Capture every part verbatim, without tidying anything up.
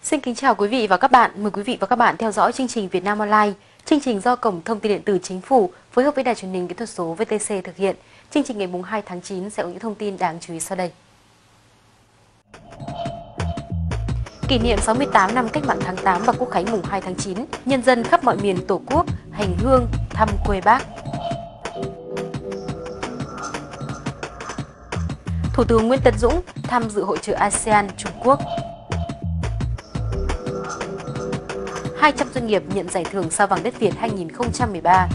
Xin kính chào quý vị và các bạn. Mời quý vị và các bạn theo dõi chương trình Việt Nam Online. Chương trình do Cổng Thông tin Điện tử Chính phủ phối hợp với Đài Truyền hình Kỹ thuật số vê tê xê thực hiện. Chương trình ngày hai tháng chín sẽ có những thông tin đáng chú ý sau đây. Kỷ niệm sáu mươi tám năm Cách mạng tháng tám và Quốc khánh mùng hai tháng chín, nhân dân khắp mọi miền Tổ quốc hành hương thăm quê Bác. Thủ tướng Nguyễn Tấn Dũng tham dự hội chợ a sê an Trung Quốc. hai trăm doanh nghiệp nhận giải thưởng Sao vàng đất Việt hai nghìn không trăm mười ba.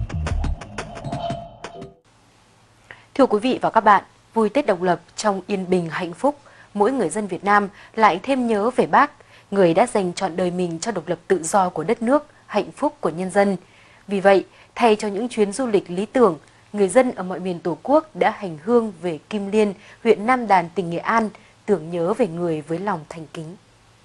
Thưa quý vị và các bạn, vui Tết độc lập trong yên bình hạnh phúc, mỗi người dân Việt Nam lại thêm nhớ về Bác, người đã dành trọn đời mình cho độc lập tự do của đất nước, hạnh phúc của nhân dân. Vì vậy, thay cho những chuyến du lịch lý tưởng, người dân ở mọi miền Tổ quốc đã hành hương về Kim Liên, huyện Nam Đàn, tỉnh Nghệ An, tưởng nhớ về người với lòng thành kính.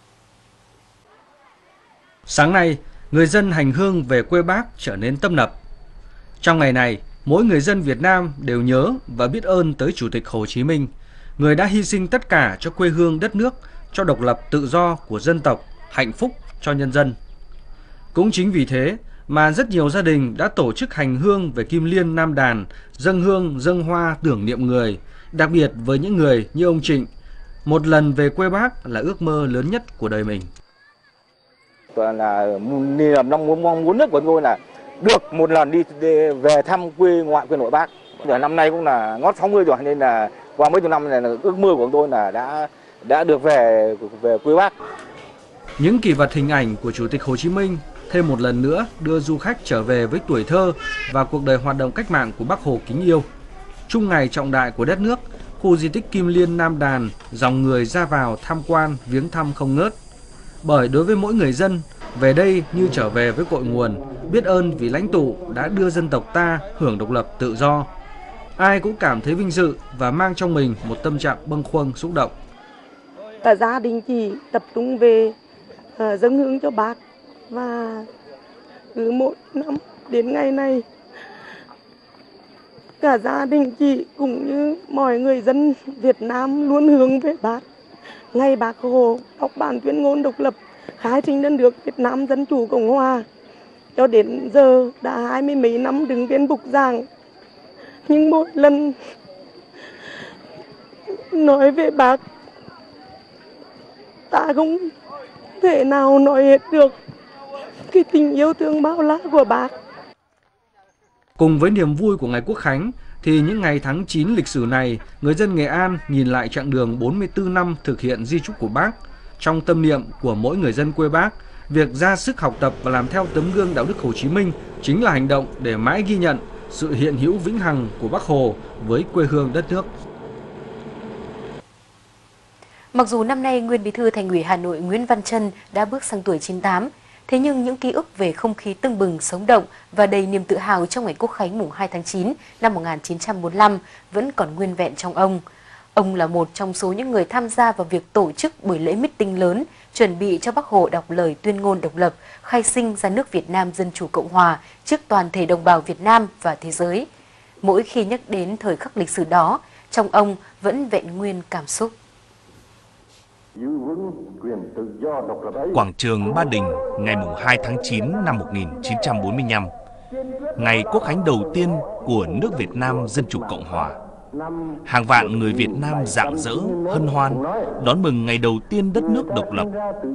Sáng nay, người dân hành hương về quê Bác trở nên tấp nập. Trong ngày này, mỗi người dân Việt Nam đều nhớ và biết ơn tới Chủ tịch Hồ Chí Minh, người đã hy sinh tất cả cho quê hương đất nước, cho độc lập tự do của dân tộc, hạnh phúc cho nhân dân. Cũng chính vì thế mà rất nhiều gia đình đã tổ chức hành hương về Kim Liên, Nam Đàn, dâng hương, dâng hoa tưởng niệm người, đặc biệt với những người như ông Trịnh. Một lần về quê Bác là ước mơ lớn nhất của đời mình. Là niềm mong mong muốn nhất của tôi là được một lần đi, đi về thăm quê ngoại quê nội Bác. Giờ năm nay cũng là ngót sáu mươi rồi nên là qua mấy chục năm này là ước mơ của tôi là đã đã được về về quê Bác. Những kỷ vật hình ảnh của Chủ tịch Hồ Chí Minh thêm một lần nữa đưa du khách trở về với tuổi thơ và cuộc đời hoạt động cách mạng của Bác Hồ kính yêu. Chung ngày trọng đại của đất nước, khu di tích Kim Liên Nam Đàn, dòng người ra vào tham quan viếng thăm không ngớt. Bởi đối với mỗi người dân, về đây như trở về với cội nguồn, biết ơn vì lãnh tụ đã đưa dân tộc ta hưởng độc lập tự do. Ai cũng cảm thấy vinh dự và mang trong mình một tâm trạng bâng khuâng xúc động. Cả gia đình chị tập trung về uh, dâng hương cho Bác, và cứ mỗi năm đến ngày này, cả gia đình chị cũng như mọi người dân Việt Nam luôn hướng về Bác. Ngày Bác Hồ đọc bản tuyên ngôn độc lập, khai sinh đất nước Việt Nam Dân Chủ Cộng Hòa, cho đến giờ đã hai mươi mấy năm đứng trên bục giảng. Nhưng mỗi lần nói về Bác, ta không thể nào nói hết được cái tình yêu thương bao la của Bác. Cùng với niềm vui của ngày Quốc khánh, thì những ngày tháng chín lịch sử này, người dân Nghệ An nhìn lại chặng đường bốn mươi tư năm thực hiện di chúc của Bác. Trong tâm niệm của mỗi người dân quê Bác, việc ra sức học tập và làm theo tấm gương đạo đức Hồ Chí Minh chính là hành động để mãi ghi nhận sự hiện hữu vĩnh hằng của Bác Hồ với quê hương đất nước. Mặc dù năm nay nguyên Bí thư Thành ủy Hà Nội Nguyễn Văn Trân đã bước sang tuổi chín mươi tám, thế nhưng những ký ức về không khí tưng bừng, sống động và đầy niềm tự hào trong ngày Quốc khánh mùng hai tháng chín năm một nghìn chín trăm bốn mươi lăm vẫn còn nguyên vẹn trong ông. Ông là một trong số những người tham gia vào việc tổ chức buổi lễ meeting lớn chuẩn bị cho Bác Hồ đọc lời tuyên ngôn độc lập, khai sinh ra nước Việt Nam Dân Chủ Cộng Hòa trước toàn thể đồng bào Việt Nam và thế giới. Mỗi khi nhắc đến thời khắc lịch sử đó, trong ông vẫn vẹn nguyên cảm xúc. Quảng trường Ba Đình ngày hai tháng chín năm một nghìn chín trăm bốn mươi lăm, ngày Quốc khánh đầu tiên của nước Việt Nam Dân Chủ Cộng Hòa. Hàng vạn người Việt Nam rạng rỡ, hân hoan đón mừng ngày đầu tiên đất nước độc lập.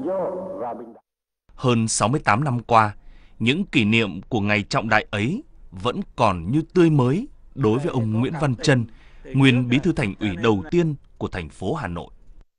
Hơn sáu mươi tám năm qua, những kỷ niệm của ngày trọng đại ấy vẫn còn như tươi mới đối với ông Nguyễn Văn Trân, nguyên Bí thư Thành ủy đầu tiên của thành phố Hà Nội.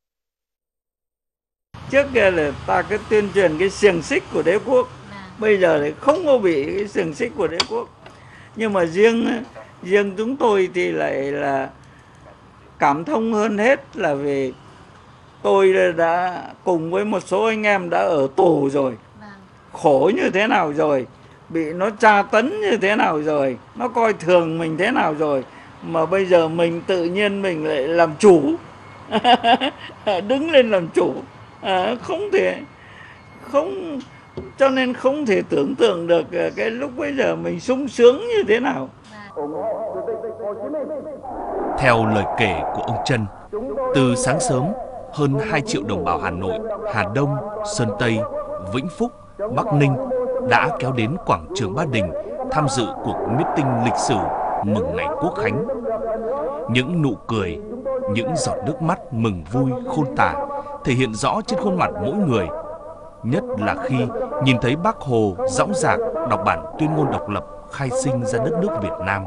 Trước kia là ta cứ tuyên truyền cái xiềng xích của đế quốc, bây giờ thì không có bị cái xiềng xích của đế quốc. Nhưng mà riêng riêng chúng tôi thì lại là cảm thông hơn hết, là vì tôi đã cùng với một số anh em đã ở tù rồi, khổ như thế nào rồi, bị nó tra tấn như thế nào rồi, nó coi thường mình thế nào rồi, mà bây giờ mình tự nhiên mình lại làm chủ, đứng lên làm chủ. À, không thể không cho nên không thể tưởng tượng được cái lúc bây giờ mình sung sướng như thế nào. Theo lời kể của ông Trân, từ sáng sớm hơn hai triệu đồng bào Hà Nội, Hà Đông, Sơn Tây, Vĩnh Phúc, Bắc Ninh đã kéo đến quảng trường Ba Đình tham dự cuộc meeting lịch sử mừng ngày Quốc khánh. Những nụ cười, những giọt nước mắt mừng vui khôn tả thể hiện rõ trên khuôn mặt mỗi người, nhất là khi nhìn thấy Bác Hồ dõng dạc đọc bản tuyên ngôn độc lập khai sinh ra đất nước Việt Nam.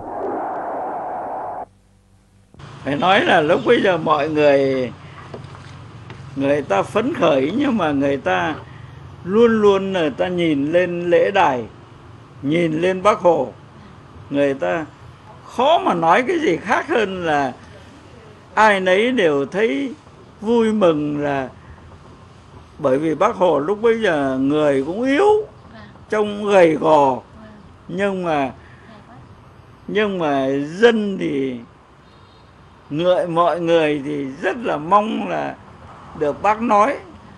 Phải nói là lúc bây giờ mọi người người ta phấn khởi, nhưng mà người ta luôn luôn người ta nhìn lên lễ đài, nhìn lên Bác Hồ, người ta khó mà nói cái gì khác hơn là ai nấy đều thấy vui mừng, là bởi vì Bác Hồ lúc bây giờ người cũng yếu, trông gầy gò, nhưng mà nhưng mà dân thì người mọi người thì rất là mong là được Bác nói.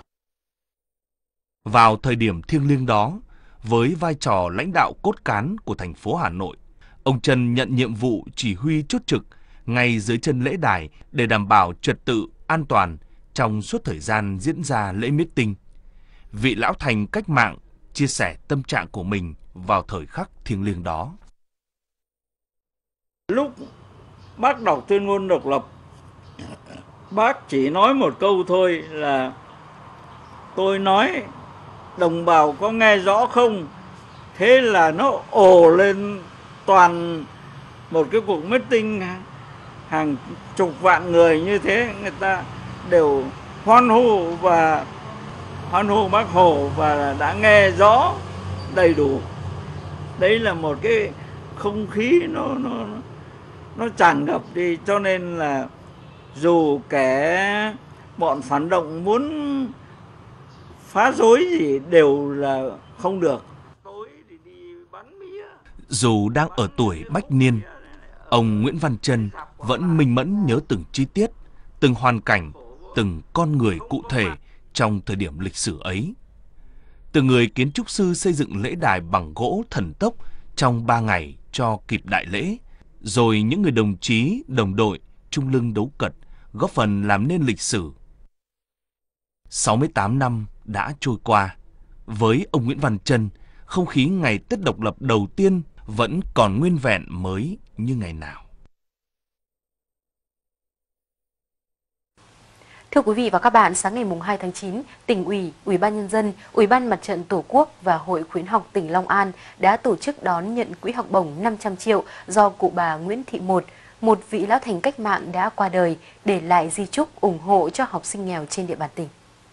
Vào thời điểm thiêng liêng đó, với vai trò lãnh đạo cốt cán của thành phố Hà Nội, ông Trân nhận nhiệm vụ chỉ huy chốt trực ngay dưới chân lễ đài để đảm bảo trật tự an toàn trong suốt thời gian diễn ra lễ meeting. Vị lão thành cách mạng chia sẻ tâm trạng của mình vào thời khắc thiêng liêng đó. Lúc Bác đọc tuyên ngôn độc lập, Bác chỉ nói một câu thôi là: tôi nói đồng bào có nghe rõ không? Thế là nó ồ lên toàn một cái cuộc meeting hàng chục vạn người như thế, người ta đều hoan hô và hoan hô Bác Hồ và đã nghe rõ đầy đủ. Đấy là một cái không khí nó nó nó tràn ngập đi, cho nên là dù kẻ bọn phản động muốn phá rối gì đều là không được. Dù đang ở tuổi bách niên, ông Nguyễn Văn Trân vẫn minh mẫn nhớ từng chi tiết, từng hoàn cảnh, từng con người cụ thể trong thời điểm lịch sử ấy. Từ người kiến trúc sư xây dựng lễ đài bằng gỗ thần tốc trong ba ngày cho kịp đại lễ, rồi những người đồng chí, đồng đội chung lưng đấu cật góp phần làm nên lịch sử. sáu mươi tám năm đã trôi qua, với ông Nguyễn Văn Trân, không khí ngày Tết độc lập đầu tiên vẫn còn nguyên vẹn mới như ngày nào. Thưa quý vị và các bạn, sáng ngày hai tháng chín, Tỉnh ủy, Ủy ban Nhân dân, Ủy ban Mặt trận Tổ quốc và Hội Khuyến học tỉnh Long An đã tổ chức đón nhận quỹ học bổng năm trăm triệu do cụ bà Nguyễn Thị Một, một vị lão thành cách mạng đã qua đời, để lại di chúc ủng hộ cho học sinh nghèo trên địa bàn tỉnh.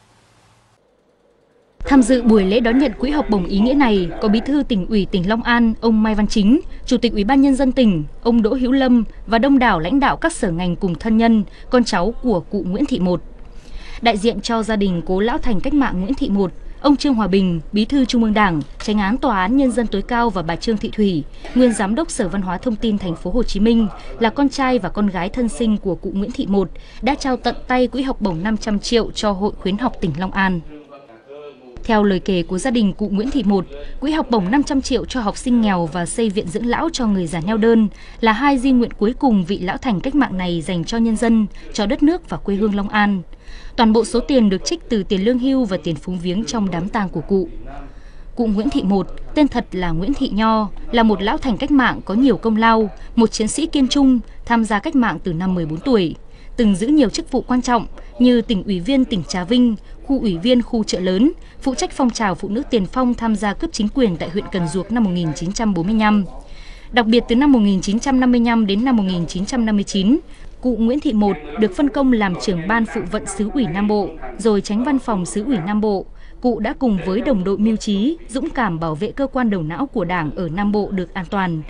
Tham dự buổi lễ đón nhận quỹ học bổng ý nghĩa này có Bí thư Tỉnh ủy tỉnh Long An ông Mai Văn Chính, Chủ tịch Ủy ban Nhân dân tỉnh ông Đỗ Hữu Lâm và đông đảo lãnh đạo các sở ngành cùng thân nhân, con cháu của cụ Nguyễn Thị Một. Đại diện cho gia đình cố lão thành cách mạng Nguyễn Thị Một, ông Trương Hòa Bình, Bí thư Trung ương Đảng, Chánh án Tòa án Nhân dân tối cao và bà Trương Thị Thủy, nguyên Giám đốc Sở Văn hóa Thông tin Thành phố Hồ Chí Minh, là con trai và con gái thân sinh của cụ Nguyễn Thị Một, đã trao tận tay quỹ học bổng năm trăm triệu cho Hội Khuyến học tỉnh Long An. Theo lời kể của gia đình cụ Nguyễn Thị Một, quỹ học bổng năm trăm triệu cho học sinh nghèo và xây viện dưỡng lão cho người già neo đơn là hai di nguyện cuối cùng vị lão thành cách mạng này dành cho nhân dân, cho đất nước và quê hương Long An. Toàn bộ số tiền được trích từ tiền lương hưu và tiền phúng viếng trong đám tang của cụ. Cụ Nguyễn Thị Một, tên thật là Nguyễn Thị Nho, là một lão thành cách mạng có nhiều công lao, một chiến sĩ kiên trung, tham gia cách mạng từ năm mười bốn tuổi, từng giữ nhiều chức vụ quan trọng như tỉnh ủy viên tỉnh Trà Vinh, khu ủy viên khu Chợ Lớn, phụ trách phong trào phụ nữ tiền phong tham gia cướp chính quyền tại huyện Cần Duộc năm một nghìn chín trăm bốn mươi lăm. Đặc biệt từ năm một nghìn chín trăm năm mươi lăm đến năm một nghìn chín trăm năm mươi chín, cụ Nguyễn Thị Một được phân công làm trưởng ban phụ vận xứ ủy Nam Bộ, rồi chánh văn phòng xứ ủy Nam Bộ. Cụ đã cùng với đồng đội mưu trí, dũng cảm bảo vệ cơ quan đầu não của Đảng ở Nam Bộ được an toàn.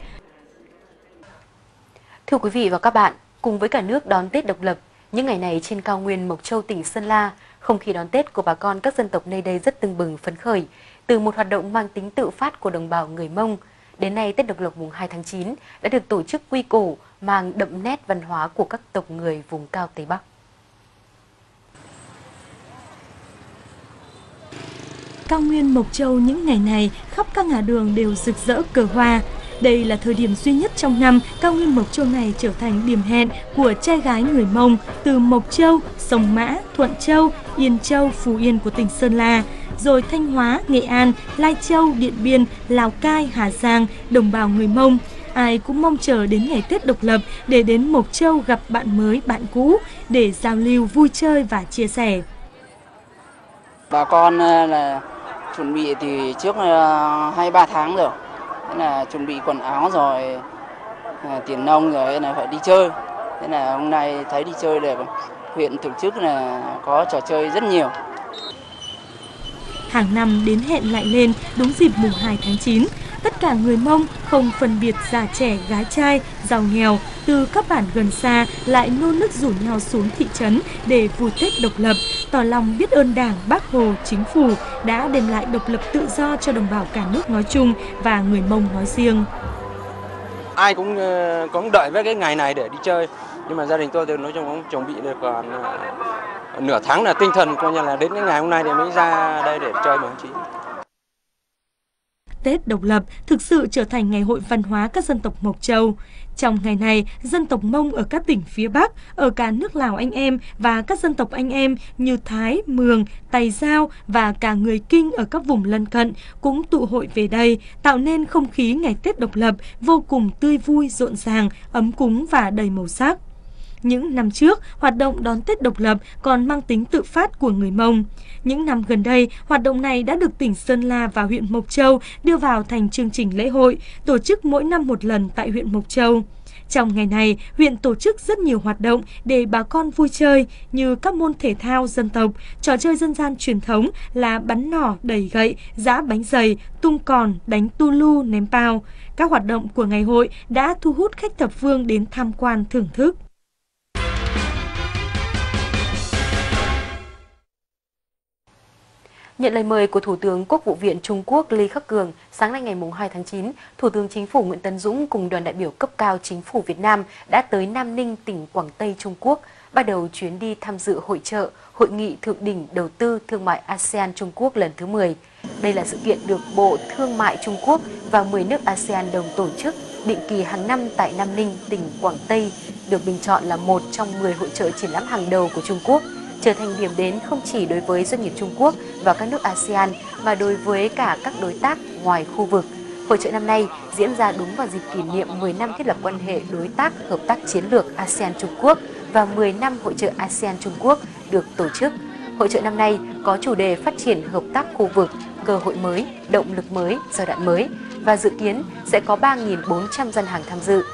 Thưa quý vị và các bạn, cùng với cả nước đón Tết độc lập, những ngày này trên cao nguyên Mộc Châu, tỉnh Sơn La, không khí đón Tết của bà con các dân tộc nơi đây rất tưng bừng phấn khởi. Từ một hoạt động mang tính tự phát của đồng bào người Mông, đến nay Tết độc lập mùng hai tháng chín đã được tổ chức quy cổ, mang đậm nét văn hóa của các tộc người vùng cao Tây Bắc. Cao nguyên Mộc Châu những ngày này, khắp các ngã đường đều rực rỡ cờ hoa. Đây là thời điểm duy nhất trong năm cao nguyên Mộc Châu này trở thành điểm hẹn của trai gái người Mông từ Mộc Châu, Sông Mã, Thuận Châu, Yên Châu, Phú Yên của tỉnh Sơn La, rồi Thanh Hóa, Nghệ An, Lai Châu, Điện Biên, Lào Cai, Hà Giang, đồng bào người Mông. Ai cũng mong chờ đến ngày Tết độc lập để đến Mộc Châu gặp bạn mới, bạn cũ, để giao lưu, vui chơi và chia sẻ. Bà con là chuẩn bị từ trước hai ba tháng rồi, thế là chuẩn bị quần áo rồi, tiền nong rồi là phải đi chơi. Thế là hôm nay thấy đi chơi được, huyện tổ chức là có trò chơi rất nhiều. Hàng năm đến hẹn lại lên đúng dịp mùng hai tháng chín, tất cả người Mông không phân biệt già trẻ, gái trai, giàu nghèo, từ các bản gần xa lại nô nức rủ nhau xuống thị trấn để vui Tết độc lập, tỏ lòng biết ơn Đảng, Bác Hồ, Chính phủ đã đem lại độc lập tự do cho đồng bào cả nước nói chung và người Mông nói riêng. Ai cũng cũng đợi với cái ngày này để đi chơi, nhưng mà gia đình tôi thì nói chung cũng chuẩn bị được còn nửa tháng là tinh thần coi như là đến cái ngày hôm nay thì mới ra đây để chơi mùng chín. Tết độc lập thực sự trở thành ngày hội văn hóa các dân tộc Mộc Châu. Trong ngày này, dân tộc Mông ở các tỉnh phía Bắc, ở cả nước Lào anh em và các dân tộc anh em như Thái, Mường, Tày Dao và cả người Kinh ở các vùng lân cận cũng tụ hội về đây, tạo nên không khí ngày Tết độc lập vô cùng tươi vui, rộn ràng, ấm cúng và đầy màu sắc. Những năm trước, hoạt động đón Tết độc lập còn mang tính tự phát của người Mông. Những năm gần đây, hoạt động này đã được tỉnh Sơn La và huyện Mộc Châu đưa vào thành chương trình lễ hội, tổ chức mỗi năm một lần tại huyện Mộc Châu. Trong ngày này, huyện tổ chức rất nhiều hoạt động để bà con vui chơi như các môn thể thao dân tộc, trò chơi dân gian truyền thống là bắn nỏ, đẩy gậy, giã bánh dày, tung còn, đánh tu lu, ném pao. Các hoạt động của ngày hội đã thu hút khách thập phương đến tham quan thưởng thức. Nhận lời mời của Thủ tướng Quốc vụ viện Trung Quốc Lý Khắc Cường, sáng nay ngày hai tháng chín, Thủ tướng Chính phủ Nguyễn Tấn Dũng cùng đoàn đại biểu cấp cao Chính phủ Việt Nam đã tới Nam Ninh, tỉnh Quảng Tây, Trung Quốc, bắt đầu chuyến đi tham dự hội chợ, hội nghị thượng đỉnh đầu tư thương mại a sê an Trung Quốc lần thứ mười. Đây là sự kiện được Bộ Thương mại Trung Quốc và mười nước a sê an đồng tổ chức định kỳ hàng năm tại Nam Ninh, tỉnh Quảng Tây, được bình chọn là một trong mười hội chợ triển lãm hàng đầu của Trung Quốc, trở thành điểm đến không chỉ đối với doanh nghiệp Trung Quốc và các nước a sê an mà đối với cả các đối tác ngoài khu vực. Hội chợ năm nay diễn ra đúng vào dịp kỷ niệm mười năm thiết lập quan hệ đối tác hợp tác chiến lược a sê an Trung Quốc và mười năm hội chợ a sê an Trung Quốc được tổ chức. Hội chợ năm nay có chủ đề phát triển hợp tác khu vực, cơ hội mới, động lực mới, giai đoạn mới và dự kiến sẽ có ba nghìn bốn trăm gian hàng tham dự.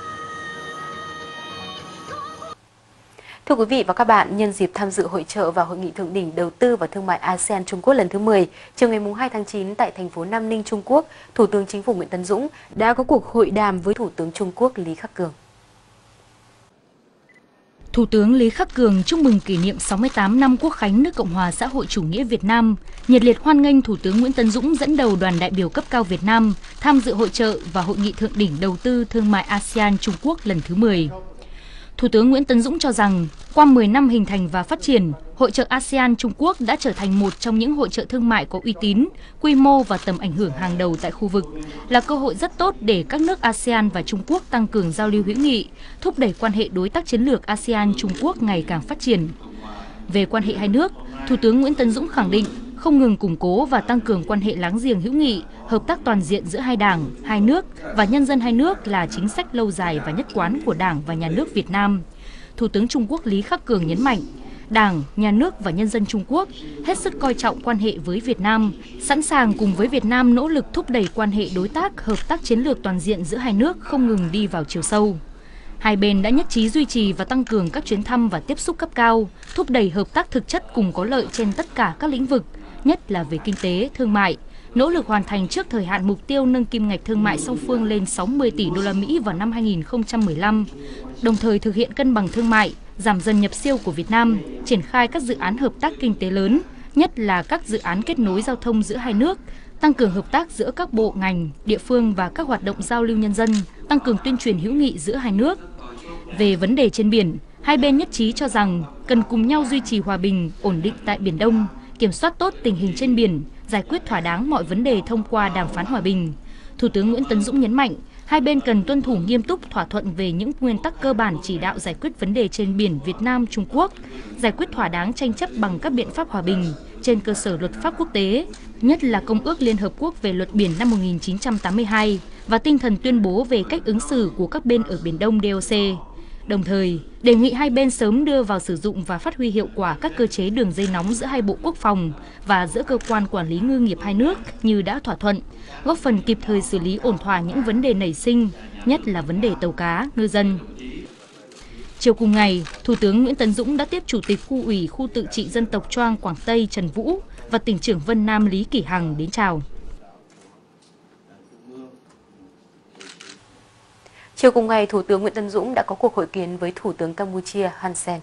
Thưa quý vị và các bạn, nhân dịp tham dự hội chợ và hội nghị thượng đỉnh đầu tư và thương mại a sê an Trung Quốc lần thứ mười, chiều ngày hai tháng chín tại thành phố Nam Ninh, Trung Quốc, Thủ tướng Chính phủ Nguyễn Tấn Dũng đã có cuộc hội đàm với Thủ tướng Trung Quốc Lý Khắc Cường. Thủ tướng Lý Khắc Cường chúc mừng kỷ niệm sáu mươi tám năm Quốc khánh nước Cộng hòa xã hội chủ nghĩa Việt Nam, nhiệt liệt hoan nghênh Thủ tướng Nguyễn Tấn Dũng dẫn đầu đoàn đại biểu cấp cao Việt Nam tham dự hội chợ và hội nghị thượng đỉnh đầu tư thương mại a sê an Trung Quốc lần thứ mười. Thủ tướng Nguyễn Tấn Dũng cho rằng, qua mười năm hình thành và phát triển, hội chợ a sê an Trung Quốc đã trở thành một trong những hội chợ thương mại có uy tín, quy mô và tầm ảnh hưởng hàng đầu tại khu vực, là cơ hội rất tốt để các nước a sê an và Trung Quốc tăng cường giao lưu hữu nghị, thúc đẩy quan hệ đối tác chiến lược a sê an Trung Quốc ngày càng phát triển. Về quan hệ hai nước, Thủ tướng Nguyễn Tấn Dũng khẳng định không ngừng củng cố và tăng cường quan hệ láng giềng hữu nghị, hợp tác toàn diện giữa hai đảng, hai nước và nhân dân hai nước là chính sách lâu dài và nhất quán của Đảng và Nhà nước Việt Nam. Thủ tướng Trung Quốc Lý Khắc Cường nhấn mạnh, Đảng, Nhà nước và nhân dân Trung Quốc hết sức coi trọng quan hệ với Việt Nam, sẵn sàng cùng với Việt Nam nỗ lực thúc đẩy quan hệ đối tác, hợp tác chiến lược toàn diện giữa hai nước không ngừng đi vào chiều sâu. Hai bên đã nhất trí duy trì và tăng cường các chuyến thăm và tiếp xúc cấp cao, thúc đẩy hợp tác thực chất cùng có lợi trên tất cả các lĩnh vực, nhất là về kinh tế, thương mại, nỗ lực hoàn thành trước thời hạn mục tiêu nâng kim ngạch thương mại song phương lên sáu mươi tỷ đô la Mỹ vào năm hai nghìn không trăm mười lăm, đồng thời thực hiện cân bằng thương mại, giảm dần nhập siêu của Việt Nam, triển khai các dự án hợp tác kinh tế lớn, nhất là các dự án kết nối giao thông giữa hai nước, tăng cường hợp tác giữa các bộ, ngành, địa phương và các hoạt động giao lưu nhân dân, tăng cường tuyên truyền hữu nghị giữa hai nước. Về vấn đề trên biển, hai bên nhất trí cho rằng cần cùng nhau duy trì hòa bình, ổn định tại Biển Đông, kiểm soát tốt tình hình trên biển, giải quyết thỏa đáng mọi vấn đề thông qua đàm phán hòa bình. Thủ tướng Nguyễn Tấn Dũng nhấn mạnh, hai bên cần tuân thủ nghiêm túc thỏa thuận về những nguyên tắc cơ bản chỉ đạo giải quyết vấn đề trên biển Việt Nam Trung Quốc, giải quyết thỏa đáng tranh chấp bằng các biện pháp hòa bình trên cơ sở luật pháp quốc tế, nhất là Công ước Liên Hợp Quốc về luật biển năm một nghìn chín trăm tám mươi hai và tinh thần tuyên bố về cách ứng xử của các bên ở Biển Đông D O C. Đồng thời, đề nghị hai bên sớm đưa vào sử dụng và phát huy hiệu quả các cơ chế đường dây nóng giữa hai bộ quốc phòng và giữa cơ quan quản lý ngư nghiệp hai nước như đã thỏa thuận, góp phần kịp thời xử lý ổn thỏa những vấn đề nảy sinh, nhất là vấn đề tàu cá, ngư dân. Chiều cùng ngày, Thủ tướng Nguyễn Tấn Dũng đã tiếp Chủ tịch Khu ủy Khu tự trị dân tộc Choang Quảng Tây Trần Vũ và tỉnh trưởng Vân Nam Lý Kỷ Hằng đến chào. Chiều cùng ngày, Thủ tướng Nguyễn Tấn Dũng đã có cuộc hội kiến với Thủ tướng Campuchia Hun Sen.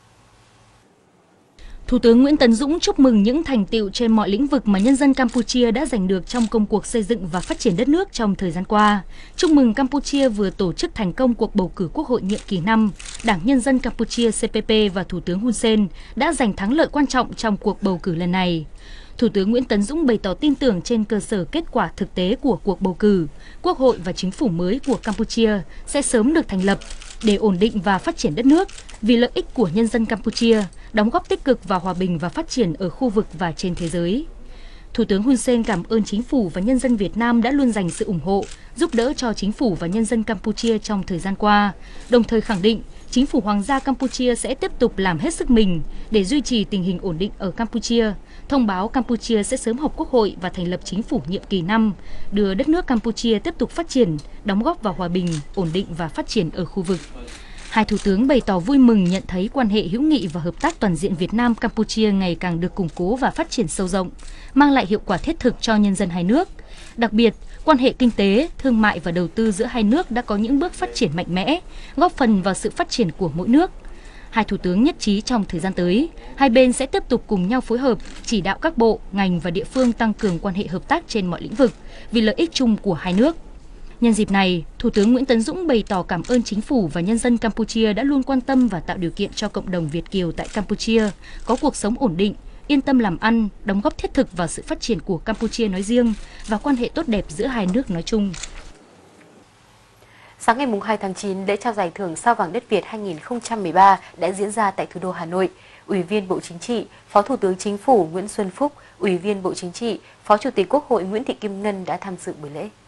Thủ tướng Nguyễn Tấn Dũng chúc mừng những thành tựu trên mọi lĩnh vực mà nhân dân Campuchia đã giành được trong công cuộc xây dựng và phát triển đất nước trong thời gian qua. Chúc mừng Campuchia vừa tổ chức thành công cuộc bầu cử Quốc hội nhiệm kỳ năm, Đảng Nhân dân Campuchia C P P và Thủ tướng Hun Sen đã giành thắng lợi quan trọng trong cuộc bầu cử lần này. Thủ tướng Nguyễn Tấn Dũng bày tỏ tin tưởng trên cơ sở kết quả thực tế của cuộc bầu cử, Quốc hội và chính phủ mới của Campuchia sẽ sớm được thành lập để ổn định và phát triển đất nước vì lợi ích của nhân dân Campuchia, đóng góp tích cực vào hòa bình và phát triển ở khu vực và trên thế giới. Thủ tướng Hun Sen cảm ơn chính phủ và nhân dân Việt Nam đã luôn dành sự ủng hộ, giúp đỡ cho chính phủ và nhân dân Campuchia trong thời gian qua, đồng thời khẳng định chính phủ Hoàng gia Campuchia sẽ tiếp tục làm hết sức mình để duy trì tình hình ổn định ở Campuchia, thông báo Campuchia sẽ sớm họp quốc hội và thành lập chính phủ nhiệm kỳ năm, đưa đất nước Campuchia tiếp tục phát triển, đóng góp vào hòa bình, ổn định và phát triển ở khu vực. Hai thủ tướng bày tỏ vui mừng nhận thấy quan hệ hữu nghị và hợp tác toàn diện Việt Nam-Campuchia ngày càng được củng cố và phát triển sâu rộng, mang lại hiệu quả thiết thực cho nhân dân hai nước. Đặc biệt, quan hệ kinh tế, thương mại và đầu tư giữa hai nước đã có những bước phát triển mạnh mẽ, góp phần vào sự phát triển của mỗi nước. Hai thủ tướng nhất trí trong thời gian tới, hai bên sẽ tiếp tục cùng nhau phối hợp, chỉ đạo các bộ, ngành và địa phương tăng cường quan hệ hợp tác trên mọi lĩnh vực vì lợi ích chung của hai nước. Nhân dịp này, Thủ tướng Nguyễn Tấn Dũng bày tỏ cảm ơn chính phủ và nhân dân Campuchia đã luôn quan tâm và tạo điều kiện cho cộng đồng Việt kiều tại Campuchia có cuộc sống ổn định, yên tâm làm ăn, đóng góp thiết thực vào sự phát triển của Campuchia nói riêng và quan hệ tốt đẹp giữa hai nước nói chung. Sáng ngày hai tháng chín, lễ trao giải thưởng Sao vàng đất Việt hai nghìn không trăm mười ba đã diễn ra tại thủ đô Hà Nội. Ủy viên Bộ Chính trị, Phó Thủ tướng Chính phủ Nguyễn Xuân Phúc, Ủy viên Bộ Chính trị, Phó Chủ tịch Quốc hội Nguyễn Thị Kim Ngân đã tham dự buổi lễ.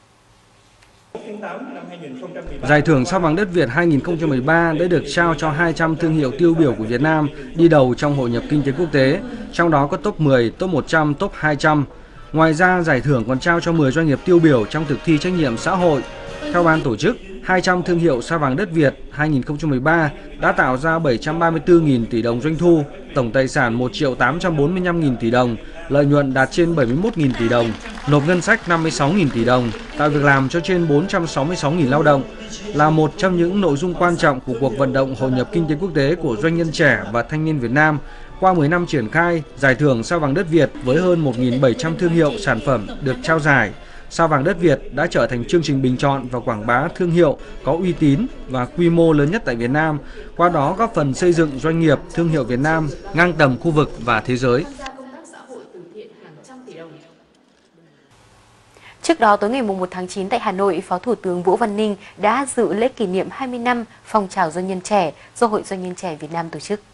Giải thưởng Sao vàng đất Việt hai nghìn không trăm mười ba đã được trao cho hai trăm thương hiệu tiêu biểu của Việt Nam đi đầu trong hội nhập kinh tế quốc tế, trong đó có top mười, top một trăm, top hai trăm. Ngoài ra, giải thưởng còn trao cho mười doanh nghiệp tiêu biểu trong thực thi trách nhiệm xã hội. Theo ban tổ chức, hai trăm thương hiệu Sao vàng đất Việt hai nghìn không trăm mười ba đã tạo ra bảy trăm ba mươi tư nghìn tỷ đồng doanh thu, tổng tài sản một triệu tám trăm bốn mươi lăm nghìn tỷ đồng, lợi nhuận đạt trên bảy mươi mốt nghìn tỷ đồng, nộp ngân sách năm mươi sáu nghìn tỷ đồng, tạo việc làm cho trên bốn trăm sáu mươi sáu nghìn lao động. Là một trong những nội dung quan trọng của cuộc vận động hội nhập kinh tế quốc tế của doanh nhân trẻ và thanh niên Việt Nam, qua mười năm triển khai, giải thưởng Sao vàng đất Việt với hơn một nghìn bảy trăm thương hiệu sản phẩm được trao giải, Sao vàng đất Việt đã trở thành chương trình bình chọn và quảng bá thương hiệu có uy tín và quy mô lớn nhất tại Việt Nam, qua đó góp phần xây dựng doanh nghiệp thương hiệu Việt Nam ngang tầm khu vực và thế giới. Trước đó, tối ngày một tháng chín tại Hà Nội, Phó Thủ tướng Vũ Văn Ninh đã dự lễ kỷ niệm hai mươi năm phong trào doanh nhân trẻ do Hội Doanh nhân trẻ Việt Nam tổ chức.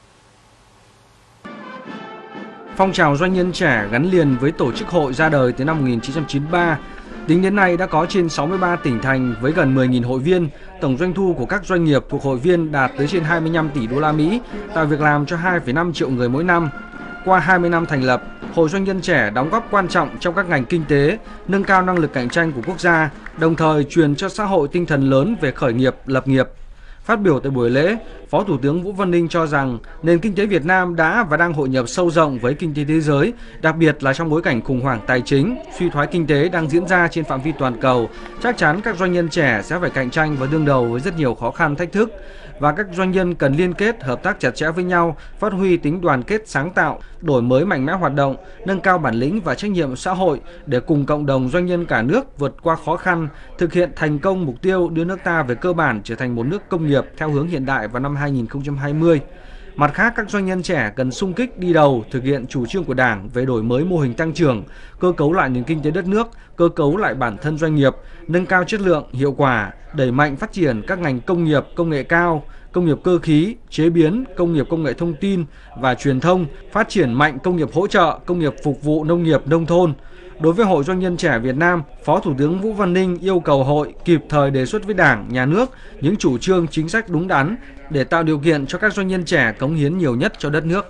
Phong trào doanh nhân trẻ gắn liền với tổ chức hội ra đời từ năm một nghìn chín trăm chín mươi ba. Tính đến nay đã có trên sáu mươi ba tỉnh thành với gần mười nghìn hội viên, tổng doanh thu của các doanh nghiệp thuộc hội viên đạt tới trên hai mươi lăm tỷ đô la Mỹ, tạo việc làm cho hai phẩy năm triệu người mỗi năm. Qua hai mươi năm thành lập, Hội Doanh nhân trẻ đóng góp quan trọng trong các ngành kinh tế, nâng cao năng lực cạnh tranh của quốc gia, đồng thời truyền cho xã hội tinh thần lớn về khởi nghiệp, lập nghiệp. Phát biểu tại buổi lễ, Phó Thủ tướng Vũ Văn Ninh cho rằng nền kinh tế Việt Nam đã và đang hội nhập sâu rộng với kinh tế thế giới, đặc biệt là trong bối cảnh khủng hoảng tài chính, suy thoái kinh tế đang diễn ra trên phạm vi toàn cầu. Chắc chắn các doanh nhân trẻ sẽ phải cạnh tranh và đương đầu với rất nhiều khó khăn, thách thức. Và các doanh nhân cần liên kết, hợp tác chặt chẽ với nhau, phát huy tính đoàn kết sáng tạo, đổi mới mạnh mẽ hoạt động, nâng cao bản lĩnh và trách nhiệm xã hội để cùng cộng đồng doanh nhân cả nước vượt qua khó khăn, thực hiện thành công mục tiêu đưa nước ta về cơ bản trở thành một nước công nghiệp theo hướng hiện đại vào năm hai nghìn không trăm hai mươi. Mặt khác, các doanh nhân trẻ cần xung kích đi đầu thực hiện chủ trương của Đảng về đổi mới mô hình tăng trưởng, cơ cấu lại nền kinh tế đất nước, cơ cấu lại bản thân doanh nghiệp, nâng cao chất lượng, hiệu quả, đẩy mạnh phát triển các ngành công nghiệp, công nghệ cao, công nghiệp cơ khí, chế biến, công nghiệp công nghệ thông tin và truyền thông, phát triển mạnh công nghiệp hỗ trợ, công nghiệp phục vụ nông nghiệp nông thôn. Đối với Hội Doanh nhân trẻ Việt Nam, Phó Thủ tướng Vũ Văn Ninh yêu cầu hội kịp thời đề xuất với Đảng, Nhà nước những chủ trương chính sách đúng đắn để tạo điều kiện cho các doanh nhân trẻ cống hiến nhiều nhất cho đất nước.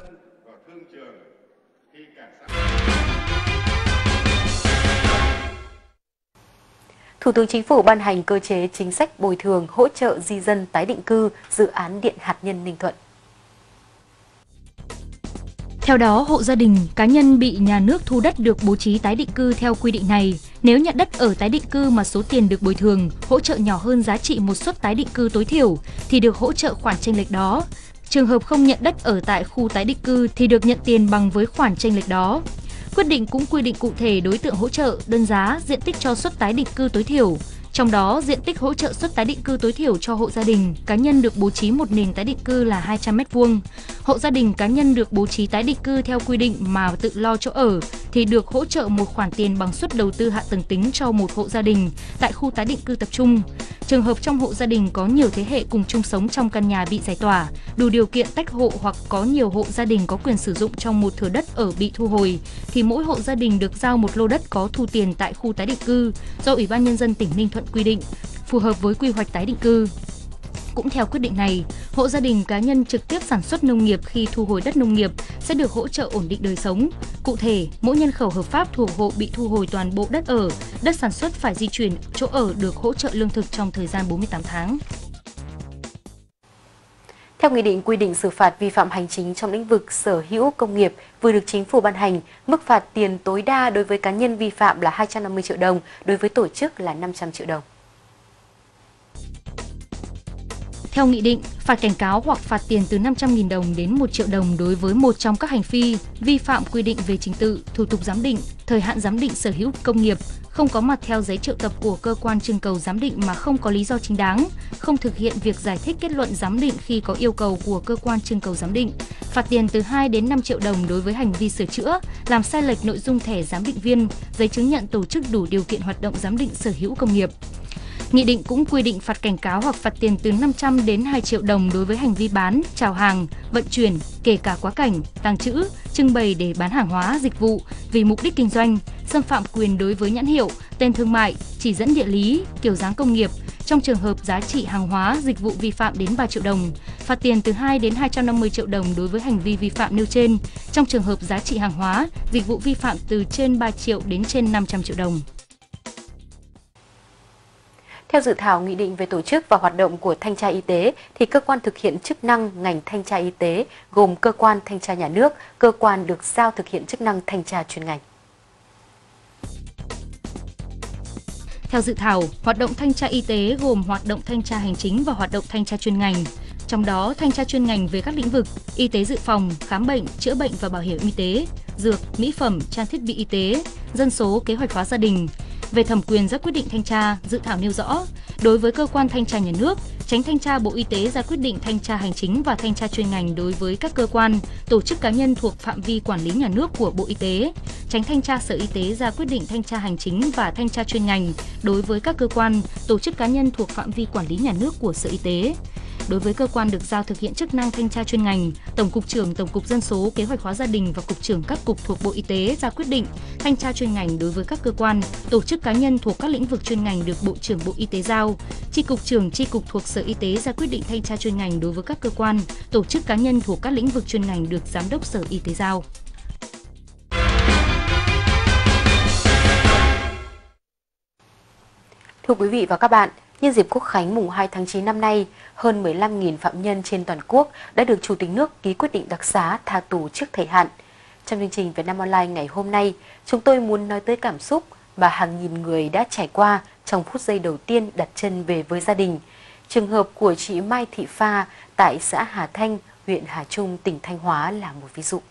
Thủ tướng Chính phủ ban hành cơ chế chính sách bồi thường hỗ trợ di dân tái định cư dự án điện hạt nhân Ninh Thuận. Theo đó, hộ gia đình, cá nhân bị nhà nước thu đất được bố trí tái định cư theo quy định này, nếu nhận đất ở tái định cư mà số tiền được bồi thường, hỗ trợ nhỏ hơn giá trị một suất tái định cư tối thiểu thì được hỗ trợ khoản chênh lệch đó. Trường hợp không nhận đất ở tại khu tái định cư thì được nhận tiền bằng với khoản chênh lệch đó. Quyết định cũng quy định cụ thể đối tượng hỗ trợ, đơn giá, diện tích cho suất tái định cư tối thiểu. Trong đó, diện tích hỗ trợ suất tái định cư tối thiểu cho hộ gia đình, cá nhân được bố trí một nền tái định cư là hai trăm mét vuông. Hộ gia đình cá nhân được bố trí tái định cư theo quy định mà tự lo chỗ ở thì được hỗ trợ một khoản tiền bằng suất đầu tư hạ tầng tính cho một hộ gia đình tại khu tái định cư tập trung. Trường hợp trong hộ gia đình có nhiều thế hệ cùng chung sống trong căn nhà bị giải tỏa, đủ điều kiện tách hộ hoặc có nhiều hộ gia đình có quyền sử dụng trong một thửa đất ở bị thu hồi, thì mỗi hộ gia đình được giao một lô đất có thu tiền tại khu tái định cư do Ủy ban Nhân dân tỉnh Ninh Thuận quy định, phù hợp với quy hoạch tái định cư. Cũng theo quyết định này, hộ gia đình cá nhân trực tiếp sản xuất nông nghiệp khi thu hồi đất nông nghiệp sẽ được hỗ trợ ổn định đời sống. Cụ thể, mỗi nhân khẩu hợp pháp thuộc hộ bị thu hồi toàn bộ đất ở, đất sản xuất phải di chuyển chỗ ở được hỗ trợ lương thực trong thời gian bốn mươi tám tháng. Theo Nghị định quy định xử phạt vi phạm hành chính trong lĩnh vực sở hữu công nghiệp vừa được Chính phủ ban hành, mức phạt tiền tối đa đối với cá nhân vi phạm là hai trăm năm mươi triệu đồng, đối với tổ chức là năm trăm triệu đồng. Theo nghị định, phạt cảnh cáo hoặc phạt tiền từ năm trăm nghìn đồng đến một triệu đồng đối với một trong các hành vi vi phạm quy định về trình tự, thủ tục giám định, thời hạn giám định sở hữu công nghiệp, không có mặt theo giấy triệu tập của cơ quan trưng cầu giám định mà không có lý do chính đáng, không thực hiện việc giải thích kết luận giám định khi có yêu cầu của cơ quan trưng cầu giám định, phạt tiền từ hai đến năm triệu đồng đối với hành vi sửa chữa, làm sai lệch nội dung thẻ giám định viên, giấy chứng nhận tổ chức đủ điều kiện hoạt động giám định sở hữu công nghiệp. Nghị định cũng quy định phạt cảnh cáo hoặc phạt tiền từ năm trăm đến hai triệu đồng đối với hành vi bán, chào hàng, vận chuyển, kể cả quá cảnh, tàng trữ, trưng bày để bán hàng hóa, dịch vụ vì mục đích kinh doanh, xâm phạm quyền đối với nhãn hiệu, tên thương mại, chỉ dẫn địa lý, kiểu dáng công nghiệp, trong trường hợp giá trị hàng hóa, dịch vụ vi phạm đến ba triệu đồng, phạt tiền từ hai đến hai trăm năm mươi triệu đồng đối với hành vi vi phạm nêu trên, trong trường hợp giá trị hàng hóa, dịch vụ vi phạm từ trên ba triệu đến trên năm trăm triệu đồng. Theo dự thảo nghị định về tổ chức và hoạt động của thanh tra y tế, thì cơ quan thực hiện chức năng ngành thanh tra y tế gồm cơ quan thanh tra nhà nước, cơ quan được giao thực hiện chức năng thanh tra chuyên ngành. Theo dự thảo, hoạt động thanh tra y tế gồm hoạt động thanh tra hành chính và hoạt động thanh tra chuyên ngành. Trong đó, thanh tra chuyên ngành về các lĩnh vực y tế dự phòng, khám bệnh, chữa bệnh và bảo hiểm y tế, dược, mỹ phẩm, trang thiết bị y tế, dân số, kế hoạch hóa gia đình. Về thẩm quyền ra quyết định thanh tra, dự thảo nêu rõ, đối với cơ quan thanh tra nhà nước, Chánh thanh tra Bộ Y tế ra quyết định thanh tra hành chính và thanh tra chuyên ngành đối với các cơ quan, tổ chức cá nhân thuộc phạm vi quản lý nhà nước của Bộ Y tế. Chánh thanh tra Sở Y tế ra quyết định thanh tra hành chính và thanh tra chuyên ngành đối với các cơ quan, tổ chức cá nhân thuộc phạm vi quản lý nhà nước của Sở Y tế. Đối với cơ quan được giao thực hiện chức năng thanh tra chuyên ngành, Tổng cục trưởng Tổng cục Dân số, Kế hoạch hóa gia đình và Cục trưởng các cục thuộc Bộ Y tế ra quyết định thanh tra chuyên ngành đối với các cơ quan, tổ chức cá nhân thuộc các lĩnh vực chuyên ngành được Bộ trưởng Bộ Y tế giao. Chi cục trưởng chi cục thuộc Sở Y tế ra quyết định thanh tra chuyên ngành đối với các cơ quan, tổ chức cá nhân thuộc các lĩnh vực chuyên ngành được Giám đốc Sở Y tế giao. Thưa quý vị và các bạn, nhân dịp Quốc khánh mùng hai tháng chín năm nay, hơn mười lăm nghìn phạm nhân trên toàn quốc đã được Chủ tịch nước ký quyết định đặc xá tha tù trước thời hạn. Trong chương trình Việt Nam Online ngày hôm nay, chúng tôi muốn nói tới cảm xúc mà hàng nghìn người đã trải qua trong phút giây đầu tiên đặt chân về với gia đình. Trường hợp của chị Mai Thị Pha tại xã Hà Thanh, huyện Hà Trung, tỉnh Thanh Hóa là một ví dụ.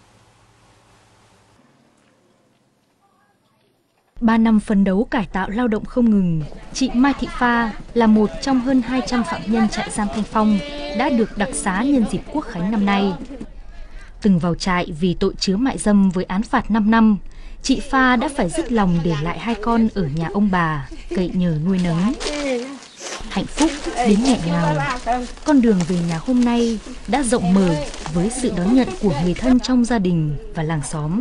Ba năm phấn đấu cải tạo lao động không ngừng, chị Mai Thị Pha là một trong hơn hai trăm phạm nhân trại giam Thanh Phong đã được đặc xá nhân dịp Quốc khánh năm nay. từng vào trại vì tội chứa mại dâm với án phạt năm năm, chị Pha đã phải dứt lòng để lại hai con ở nhà ông bà, cậy nhờ nuôi nấng. Hạnh phúc đến nghẹn ngào, con đường về nhà hôm nay đã rộng mở với sự đón nhận của người thân trong gia đình và làng xóm.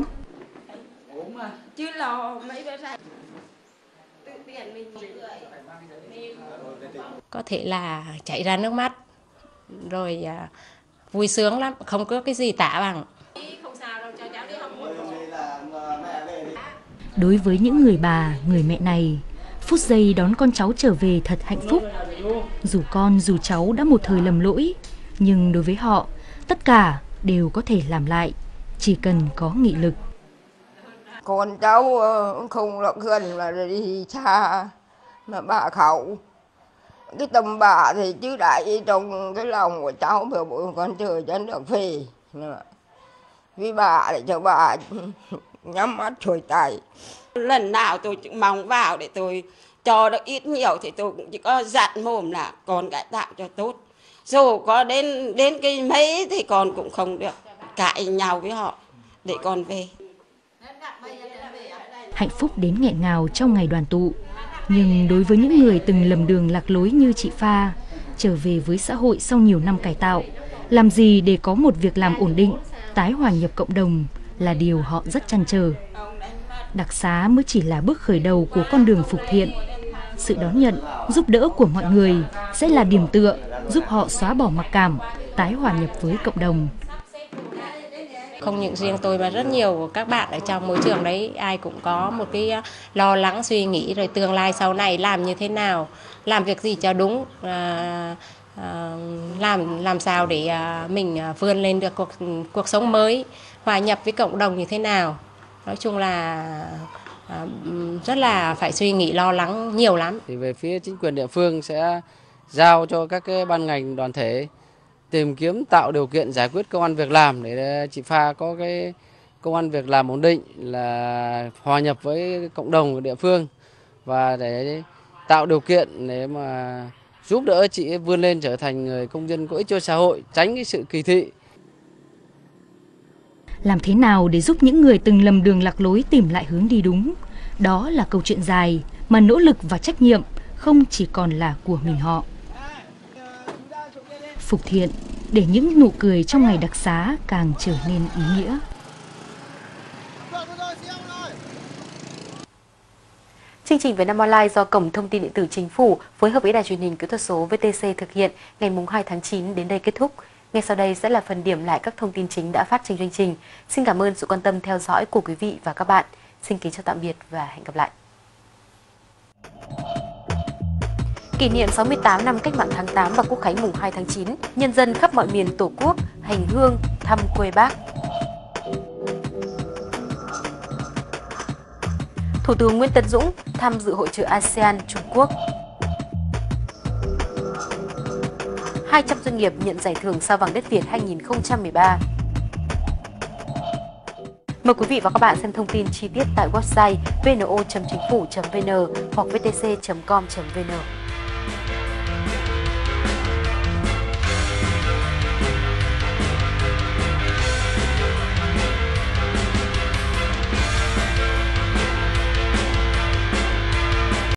Có thể là chảy ra nước mắt, rồi à, vui sướng lắm, không có cái gì tả bằng. Đối với những người bà, người mẹ này, phút giây đón con cháu trở về thật hạnh phúc. Dù con, dù cháu đã một thời lầm lỗi, nhưng đối với họ, tất cả đều có thể làm lại, chỉ cần có nghị lực. Con cháu không được gần mà đi xa, mà bà khẩu. Cái tâm bà thì chứ đại trong cái lòng của cháu mà bố con chờ chân được về. Vì bà để cho bà nhắm mắt xuôi tay. Lần nào tôi mong vào để tôi cho được ít nhiều thì tôi cũng chỉ có dặn mồm là con cải tạo cho tốt. Dù có đến đến cái mấy thì con cũng không được cãi nhau với họ để con về. Hạnh phúc đến nghẹn ngào trong ngày đoàn tụ. Nhưng đối với những người từng lầm đường lạc lối như chị Pha, trở về với xã hội sau nhiều năm cải tạo, làm gì để có một việc làm ổn định, tái hòa nhập cộng đồng là điều họ rất trăn trở. Đặc xá mới chỉ là bước khởi đầu của con đường phục thiện. Sự đón nhận, giúp đỡ của mọi người sẽ là điểm tựa giúp họ xóa bỏ mặc cảm, tái hòa nhập với cộng đồng. Không những riêng tôi mà rất nhiều các bạn ở trong môi trường đấy, ai cũng có một cái lo lắng suy nghĩ rồi tương lai sau này làm như thế nào, làm việc gì cho đúng, à, à, làm làm sao để à, mình vươn lên được cuộc cuộc sống mới, hòa nhập với cộng đồng như thế nào. Nói chung là à, rất là phải suy nghĩ lo lắng nhiều lắm. Thì về phía chính quyền địa phương sẽ giao cho các cái ban ngành đoàn thể tìm kiếm tạo điều kiện giải quyết công an việc làm để chị Pha có cái công an việc làm ổn định, là hòa nhập với cộng đồng của địa phương và để tạo điều kiện để mà giúp đỡ chị vươn lên trở thành người công dân có ích cho xã hội, tránh cái sự kỳ thị. Làm thế nào để giúp những người từng lầm đường lạc lối tìm lại hướng đi đúng? Đó là câu chuyện dài mà nỗ lực và trách nhiệm không chỉ còn là của mình họ. Phục thiện để những nụ cười trong ngày đặc xá càng trở nên ý nghĩa. Chương trình Việt Nam Online do Cổng Thông tin Điện tử Chính phủ phối hợp với Đài Truyền hình Kỹ thuật số vê tê xê thực hiện ngày hai tháng chín đến đây kết thúc. Ngay sau đây sẽ là phần điểm lại các thông tin chính đã phát trên chương trình. Xin cảm ơn sự quan tâm theo dõi của quý vị và các bạn. Xin kính chào tạm biệt và hẹn gặp lại. Kỷ niệm sáu mươi tám năm Cách mạng tháng tám và Quốc khánh mùng hai tháng chín, nhân dân khắp mọi miền Tổ quốc hành hương thăm quê Bác. Thủ tướng Nguyễn Tấn Dũng tham dự hội chợ a sê an Trung Quốc. hai trăm doanh nghiệp nhận giải thưởng Sao vàng đất Việt hai nghìn không trăm mười ba. Mời quý vị và các bạn xem thông tin chi tiết tại website vê en o chấm chính phủ chấm vê en hoặc vê tê xê chấm com chấm vê en.